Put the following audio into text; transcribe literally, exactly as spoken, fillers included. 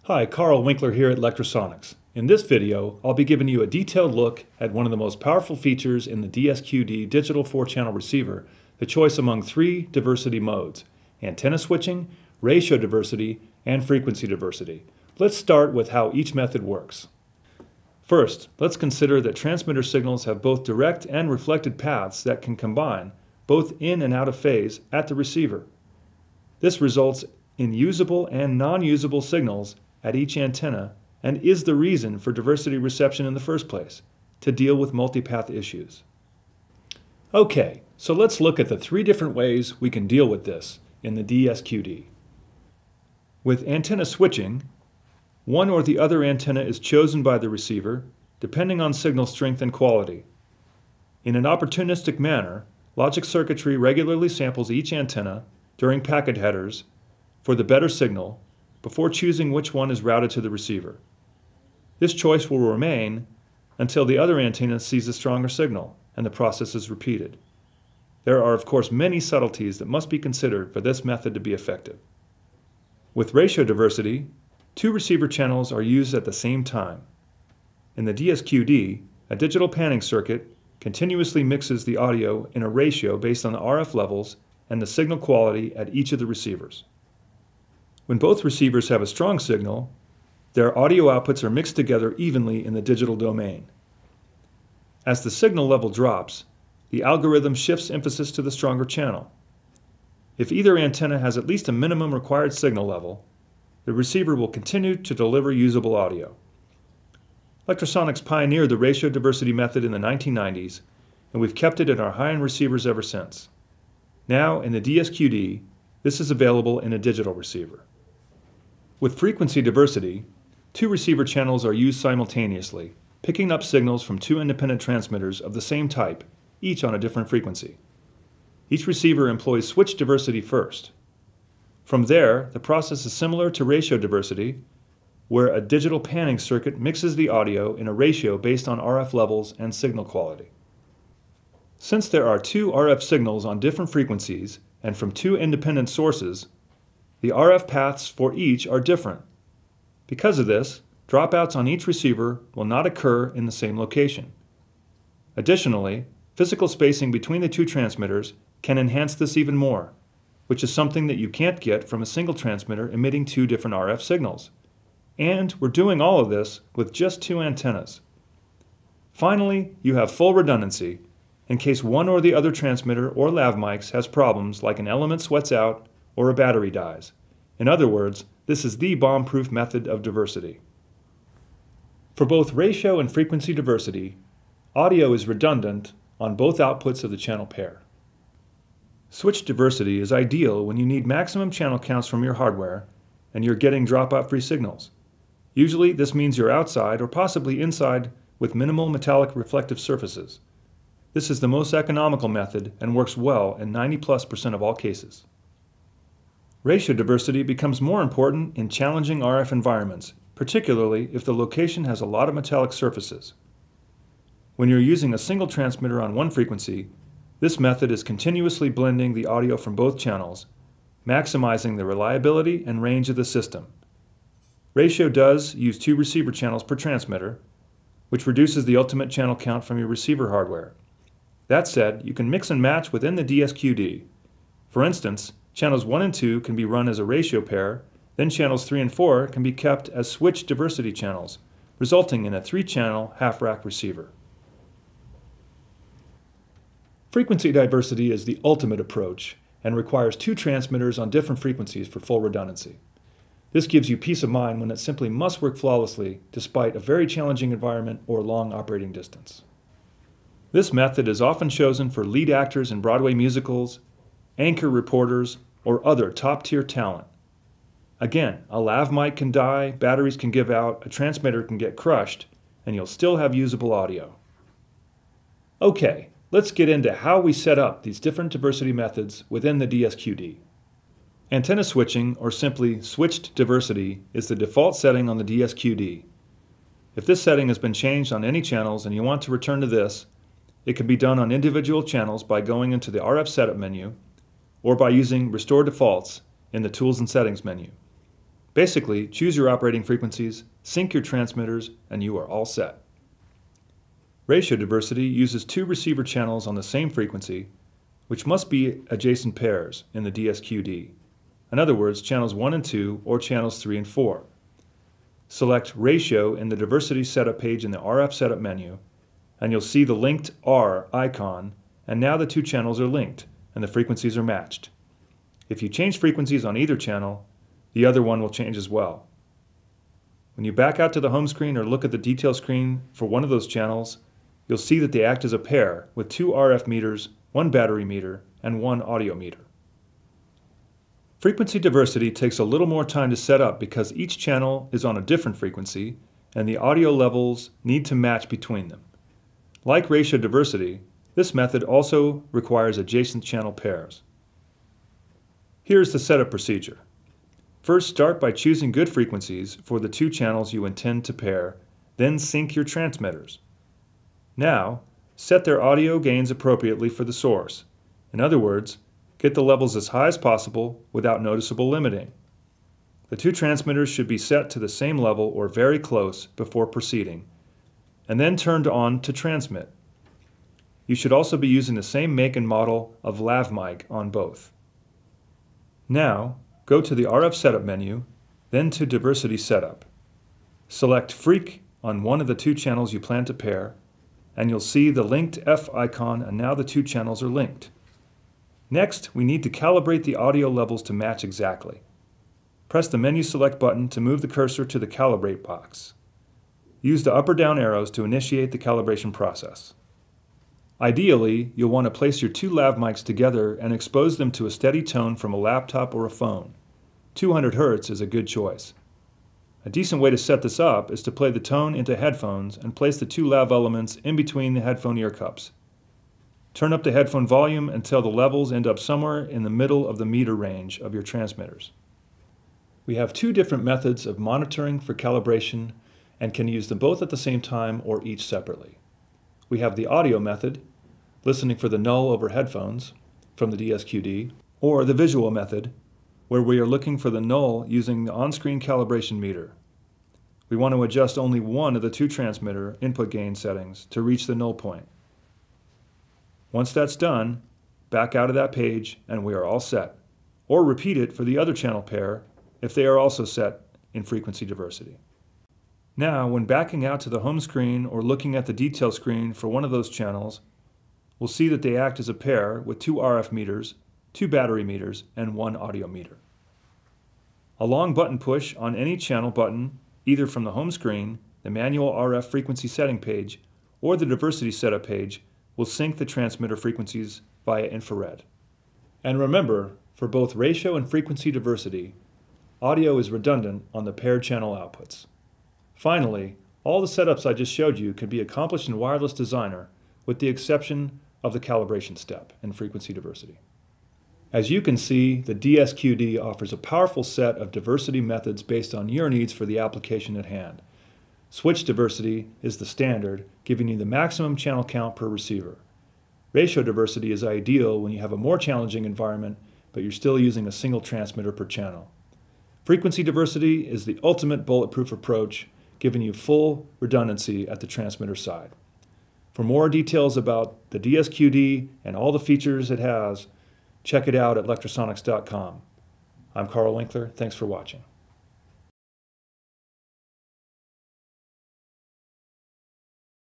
Hi, Carl Winkler here at Lectrosonics. In this video, I'll be giving you a detailed look at one of the most powerful features in the D S Q D digital four channel receiver, the choice among three diversity modes: antenna switching, ratio diversity, and frequency diversity. Let's start with how each method works. First, let's consider that transmitter signals have both direct and reflected paths that can combine, both in and out of phase, at the receiver. This results in usable and non-usable signals at each antenna and is the reason for diversity reception in the first place, to deal with multipath issues. Okay, so let's look at the three different ways we can deal with this in the D S Q D. With antenna switching, one or the other antenna is chosen by the receiver depending on signal strength and quality. In an opportunistic manner, logic circuitry regularly samples each antenna during packet headers for the better signal before choosing which one is routed to the receiver. This choice will remain until the other antenna sees a stronger signal and the process is repeated. There are of course many subtleties that must be considered for this method to be effective. With ratio diversity, two receiver channels are used at the same time. In the D S Q D, a digital panning circuit continuously mixes the audio in a ratio based on the R F levels and the signal quality at each of the receivers. When both receivers have a strong signal, their audio outputs are mixed together evenly in the digital domain. As the signal level drops, the algorithm shifts emphasis to the stronger channel. If either antenna has at least a minimum required signal level, the receiver will continue to deliver usable audio. Lectrosonics pioneered the ratio diversity method in the nineteen nineties, and we've kept it in our high-end receivers ever since. Now, in the D S Q D, this is available in a digital receiver. With frequency diversity, two receiver channels are used simultaneously, picking up signals from two independent transmitters of the same type, each on a different frequency. Each receiver employs switch diversity first. From there, the process is similar to ratio diversity, where a digital panning circuit mixes the audio in a ratio based on R F levels and signal quality. Since there are two R F signals on different frequencies and from two independent sources, the R F paths for each are different. Because of this, dropouts on each receiver will not occur in the same location. Additionally, physical spacing between the two transmitters can enhance this even more, which is something that you can't get from a single transmitter emitting two different R F signals. And we're doing all of this with just two antennas. Finally, you have full redundancy in case one or the other transmitter or lav mics has problems like an element sweats out or a battery dies. In other words, this is the bomb-proof method of diversity. For both ratio and frequency diversity, audio is redundant on both outputs of the channel pair. Switch diversity is ideal when you need maximum channel counts from your hardware and you're getting dropout-free signals. Usually this means you're outside or possibly inside with minimal metallic reflective surfaces. This is the most economical method and works well in ninety plus percent of all cases. Ratio diversity becomes more important in challenging R F environments, particularly if the location has a lot of metallic surfaces. When you're using a single transmitter on one frequency, this method is continuously blending the audio from both channels, maximizing the reliability and range of the system. Ratio does use two receiver channels per transmitter, which reduces the ultimate channel count from your receiver hardware. That said, you can mix and match within the D S Q D. For instance, channels one and two can be run as a ratio pair, then channels three and four can be kept as switch diversity channels, resulting in a three-channel half-rack receiver. Frequency diversity is the ultimate approach and requires two transmitters on different frequencies for full redundancy. This gives you peace of mind when it simply must work flawlessly despite a very challenging environment or long operating distance. This method is often chosen for lead actors in Broadway musicals, anchor reporters, or other top-tier talent. Again, a lav mic can die, batteries can give out, a transmitter can get crushed, and you'll still have usable audio. Okay, let's get into how we set up these different diversity methods within the D S Q D. Antenna switching, or simply switched diversity, is the default setting on the D S Q D. If this setting has been changed on any channels and you want to return to this, it can be done on individual channels by going into the R F setup menu or by using Restore Defaults in the Tools and Settings menu. Basically, choose your operating frequencies, sync your transmitters, and you are all set. Ratio diversity uses two receiver channels on the same frequency, which must be adjacent pairs in the D S Q D. In other words, channels one and two or channels three and four. Select Ratio in the Diversity Setup page in the R F Setup menu, and you'll see the linked R icon, and now the two channels are linked and the frequencies are matched. If you change frequencies on either channel, the other one will change as well. When you back out to the home screen or look at the detail screen for one of those channels, you'll see that they act as a pair with two R F meters, one battery meter, and one audio meter. Frequency diversity takes a little more time to set up because each channel is on a different frequency and the audio levels need to match between them. Like ratio diversity, this method also requires adjacent channel pairs. Here's the setup procedure. First, start by choosing good frequencies for the two channels you intend to pair, then sync your transmitters. Now, set their audio gains appropriately for the source. In other words, get the levels as high as possible without noticeable limiting. The two transmitters should be set to the same level or very close before proceeding, and then turned on to transmit. You should also be using the same make and model of lav mic on both. Now, go to the R F Setup menu, then to Diversity Setup. Select Freq on one of the two channels you plan to pair, and you'll see the linked F icon, and now the two channels are linked. Next, we need to calibrate the audio levels to match exactly. Press the Menu Select button to move the cursor to the Calibrate box. Use the up or down arrows to initiate the calibration process. Ideally, you'll want to place your two lav mics together and expose them to a steady tone from a laptop or a phone. two hundred hertz is a good choice. A decent way to set this up is to play the tone into headphones and place the two lav elements in between the headphone ear cups. Turn up the headphone volume until the levels end up somewhere in the middle of the meter range of your transmitters. We have two different methods of monitoring for calibration and can use them both at the same time or each separately. We have the audio method, listening for the null over headphones from the D S Q D, or the visual method, where we are looking for the null using the on-screen calibration meter. We want to adjust only one of the two transmitter input gain settings to reach the null point. Once that's done, back out of that page and we are all set. Or repeat it for the other channel pair if they are also set in frequency diversity. Now, when backing out to the home screen or looking at the detail screen for one of those channels, we'll see that they act as a pair with two R F meters, two battery meters, and one audio meter. A long button push on any channel button, either from the home screen, the manual R F frequency setting page, or the diversity setup page, will sync the transmitter frequencies via infrared. And remember, for both ratio and frequency diversity, audio is redundant on the paired channel outputs. Finally, all the setups I just showed you can be accomplished in Wireless Designer with the exception of the calibration step in frequency diversity. As you can see, the D S Q D offers a powerful set of diversity methods based on your needs for the application at hand. Switch diversity is the standard, giving you the maximum channel count per receiver. Ratio diversity is ideal when you have a more challenging environment, but you're still using a single transmitter per channel. Frequency diversity is the ultimate bulletproof approach, giving you full redundancy at the transmitter side. For more details about the D S Q D and all the features it has, check it out at lectrosonics dot com. I'm Carl Winkler. Thanks for watching.